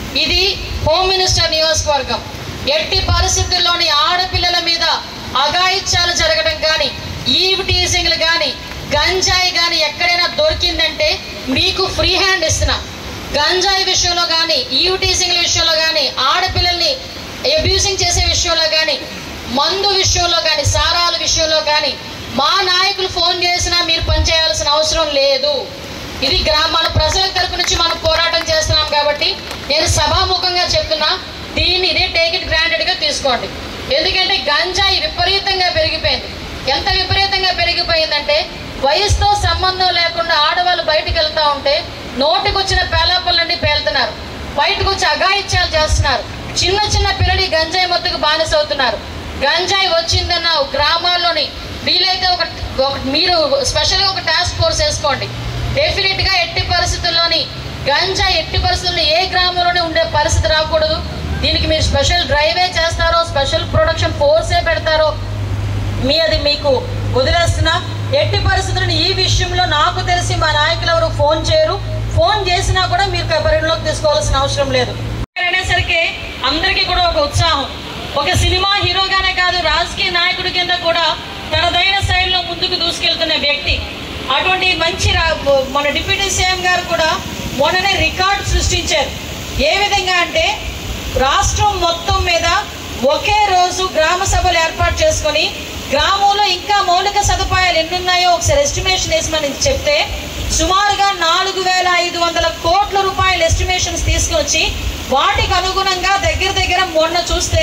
ఇది home minister నియోజకవర్గం. ఎట్టి పరిస్థితుల్లోని ఆడపిల్లల మీద అఘాయిత్యాలు జరగడం కానీ, ఈవ్ టీజింగ్లు కానీ, గంజాయి కానీ ఎక్కడైనా దొరికిందంటే మీకు ఫ్రీ హ్యాండ్ ఇస్తున్నా. గంజాయి విషయంలో కానీ, ఈవ్ టీజింగ్ల విషయంలో కానీ, ఆడపిల్లల్ని అబ్యూజింగ్ చేసే విషయంలో కానీ, మందు విషయంలో కానీ, సారాల విషయంలో కానీ మా నాయకులు ఫోన్ చేసినా మీరు పనిచేయాల్సిన అవసరం లేదు. ఇది మన ప్రజల తరపు నుంచి మనం పోరాటం చేస్తున్నాం కాబట్టి నేను సభాముఖంగా చెప్తున్నా, దీన్ని ఇదే టేక్ ఇట్ గ్రాంటెడ్గా తీసుకోండి. ఎందుకంటే గంజాయి విపరీతంగా పెరిగిపోయింది. ఎంత విపరీతంగా పెరిగిపోయిందంటే వయసుతో సంబంధం లేకుండా ఆడవాళ్ళు బయటకు వెళ్తూ ఉంటే నోటికి వచ్చిన పేలాపళ్ళండి పేలుతున్నారు, బయటకు వచ్చి అఘాయిత్యాలు చేస్తున్నారు. చిన్న చిన్న పిల్లలు గంజాయి మొత్తుకు బానిసవుతున్నారు. గంజాయి వచ్చిందన్న గ్రామాల్లోని వీలైతే మీరు స్పెషల్గా ఒక టాస్క్ ఫోర్స్ వేసుకోండి. డెఫినెట్గా ఎట్టి పరిస్థితుల్లోని గంజాయి ఎట్టి పరిస్థితుల్లో ఏ గ్రామంలోనే ఉండే పరిస్థితి రాకూడదు. దీనికి మీరు స్పెషల్ డ్రైవే చేస్తారో, స్పెషల్ ప్రొడక్షన్ ఫోర్సే పెడతారో అది మీకు వదిలేస్తున్నా. ఎట్టి పరిస్థితులను ఈ విషయంలో నాకు తెలిసి మా నాయకులు ఎవరు ఫోన్ చేయరు. ఫోన్ చేసినా కూడా మీరు పరిగణలోకి తీసుకోవాల్సిన అవసరం లేదు. అనేసరికి అందరికీ కూడా ఒక ఉత్సాహం. ఒక సినిమా హీరోగానే కాదు, రాజకీయ నాయకుడి కింద కూడా తనదైన శైలిలో ముందుకు దూసుకెళ్తున్న వ్యక్తి. అటువంటి మంచి మన డిప్యూటీ సీఎం గారు కూడా మొన్ననే రికార్డు సృష్టించారు. ఏ విధంగా అంటే రాష్ట్రం మొత్తం మీద ఒకే రోజు గ్రామ సభలు ఏర్పాటు చేసుకొని గ్రామంలో ఇంకా మౌలిక సదుపాయాలు ఎన్నున్నాయో ఒకసారి ఎస్టిమేషన్ వేసి చెప్తే సుమారుగా 4,500 కోట్ల రూపాయల ఎస్టిమేషన్స్ తీసుకొచ్చి వాటికి అనుగుణంగా దగ్గర మొన్న చూస్తే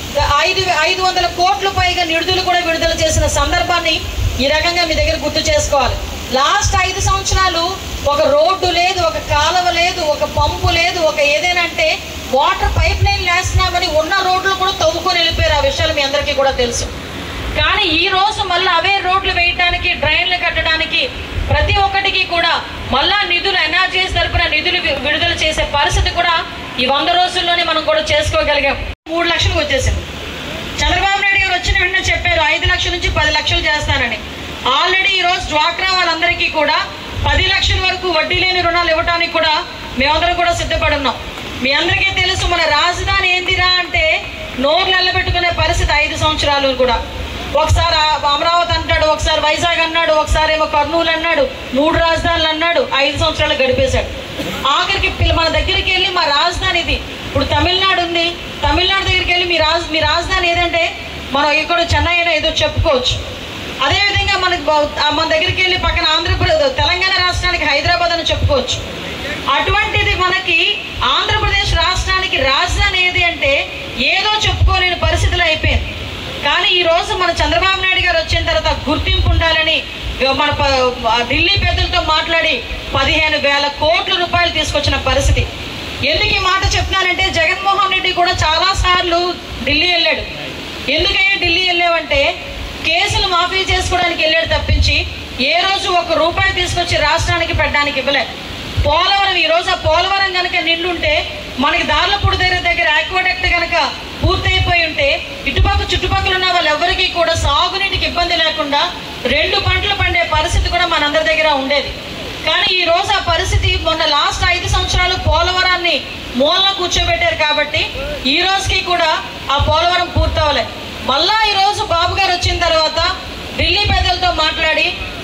500 కోట్ల పైగా నిధులు కూడా విడుదల చేసిన సందర్భాన్ని ఈ రకంగా మీ దగ్గర గుర్తు చేసుకోవాలి. లాస్ట్ 5 సంవత్సరాలు ఒక రోడ్డు లేదు, ఒక కాలువ లేదు, ఒక పంపు లేదు, ఒక ఏదైనా అంటే వాటర్ పైప్ లైన్ వేస్తున్నామని ఉన్న రోడ్లు కూడా తవ్వుకొని వెళ్ళిపోయారు. ఆ విషయాలు మీ అందరికీ కూడా తెలుసు. కానీ ఈ రోజు మళ్ళీ అవే రోడ్లు వేయడానికి, డ్రైన్లు కట్టడానికి ప్రతి ఒక్కటికి కూడా మళ్ళా నిధులు ఎన్ఆర్జీఎస్ తరపున నిధులు విడుదల చేసే పరిస్థితి కూడా ఈ 100 రోజుల్లోనే మనం కూడా చేసుకోగలిగాం. 3 లక్షలకు వచ్చేసింది. చంద్రబాబు నాయుడు గారు వచ్చిన వెంటనే చెప్పారు 5 లక్షల నుంచి 10 లక్షలు చేస్తానని. ఆల్రెడీ ఈరోజు డ్వాక్రా వాళ్ళందరికీ కూడా 10 లక్షల వరకు వడ్డీ లేని రుణాలు ఇవ్వడానికి కూడా మేమందరం కూడా సిద్ధపడి ఉన్నాం. మీ అందరికీ తెలుసు మన రాజధాని ఏందిరా అంటే నోర్లు ఎల్లబెట్టుకునే పరిస్థితి 5 సంవత్సరాలు కూడా. ఒకసారి అమరావతి అంటాడు, ఒకసారి వైజాగ్ అన్నాడు, ఒకసారి ఏమో కర్నూలు అన్నాడు, 3 రాజధానులు అన్నాడు. 5 సంవత్సరాలు గడిపేశాడు. ఆఖరికి మన దగ్గరికి వెళ్ళి మా రాజధాని ఇది, ఇప్పుడు తమిళనాడు ఉంది, తమిళనాడు దగ్గరికి వెళ్ళి మీ రాజధాని ఏదంటే మనం ఇక్కడ చెన్నై అయినా ఏదో చెప్పుకోవచ్చు. అదేవిధంగా మన దగ్గరికి వెళ్ళి పక్కన ఆంధ్రప్రదేశ్ తెలంగాణ రాష్ట్రానికి హైదరాబాద్ అని చెప్పుకోవచ్చు. అటువంటిది మనకి ఆంధ్రప్రదేశ్ రాష్ట్రానికి రాజధాని ఏది అంటే ఏదో చెప్పుకోలేని పరిస్థితులు అయిపోయింది. కానీ ఈరోజు మన చంద్రబాబు నాయుడు గారు వచ్చిన తర్వాత గుర్తింపు ఉండాలని మన ఢిల్లీ పెద్దలతో మాట్లాడి 15,000 కోట్ల రూపాయలు తీసుకొచ్చిన పరిస్థితి. ఎందుకు ఈ మాట చెప్తున్నానంటే జగన్మోహన్ రెడ్డి కూడా చాలాసార్లు ఢిల్లీ వెళ్ళాడు. ఎందుకయ్యా ఢిల్లీ వెళ్ళావంటే కేసులు మాఫీ చేసుకోవడానికి వెళ్ళాడు తప్పించి ఏ రోజు 1 రూపాయి తీసుకొచ్చి రాష్ట్రానికి పెట్టడానికి ఇవ్వలే. పోలవరం ఈరోజు ఆ పోలవరం కనుక నిండుంటే మనకి దార్లపూడి దగ్గర ఆక్వాడక్ట్ కనుక పూర్తయిపోయి ఉంటే ఇటుపక్క చుట్టుపక్కల ఉన్న వాళ్ళెవరికి కూడా సాగునీటికి ఇబ్బంది లేకుండా 2 పంటలు పండే పరిస్థితి కూడా మనందరి దగ్గర ఉండేది. కానీ ఈ రోజు ఆ పరిస్థితి మొన్న లాస్ట్ 5 సంవత్సరాలు పోలవరాన్ని మూలన కూర్చోబెట్టారు కాబట్టి ఈ రోజుకి కూడా ఆ పోలవరం పూర్తవలే. మళ్ళా ఈరోజు బాబు గారు వచ్చిన తర్వాత ఢిల్లీ పెద్దలతో మాట్లాడి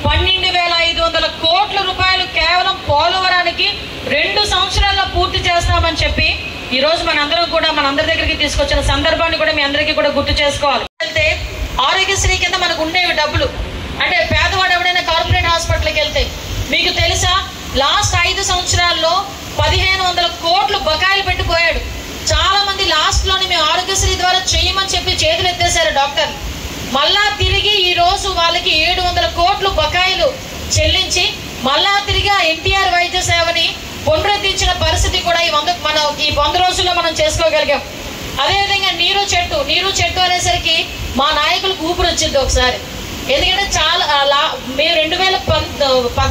12,500 కోట్ల రూపాయలు కేవలం పోలవరానికి 2 సంవత్సరాల్లో పూర్తి చేస్తామని చెప్పి ఈరోజు మనందరి దగ్గరికి తీసుకొచ్చిన సందర్భాన్ని కూడా మీ అందరికీ కూడా గుర్తు చేసుకోవాలి. వెళ్తే ఆరోగ్యశ్రీ కింద మనకు ఉండేవి డబ్బులు. అంటే పేదవాడు ఎవడైనా కార్పొరేట్ హాస్పిటల్కి వెళ్తే మీకు తెలుసా లాస్ట్ 5 సంవత్సరాల్లో 1,500 కోట్లు బకాయిలు పెట్టిపోయాడు. చాలా మంది లాస్ట్లోని మేము ఆరోగ్యశ్రీ ద్వారా చేయమని చెప్పి చేతులు ఎత్తేసారు డాక్టర్. మళ్ళా తిరిగి ఈ రోజు వాళ్ళకి 700 కోట్లు బకాయిలు చెల్లించి మళ్ళా తిరిగి ఎన్టీఆర్ వైద్య సేవని పునరుద్ధరించిన పరిస్థితి కూడా ఈ 100 రోజుల్లో మనం చేసుకోగలిగాం. అదేవిధంగా నీరు చెట్టు అనేసరికి మా నాయకులకు ఊపిరి వచ్చింది ఒకసారి. ఎందుకంటే చాలా మేము 2018